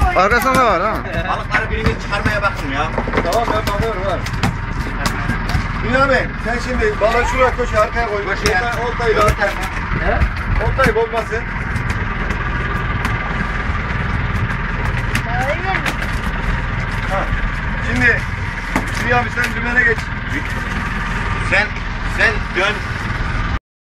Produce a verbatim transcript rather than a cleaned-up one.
Arkasında da var ha. Balıkları birini çıkarmaya bakın ya. Tamam ben bakıyorum var. Bünyamin sen şimdi balığı şuraya koş arkaya koy. Koşuya. Oltayı da He? oltayı bozmasın. Ha. Şimdi Bünyamin sen dümene geç. Sen sen dön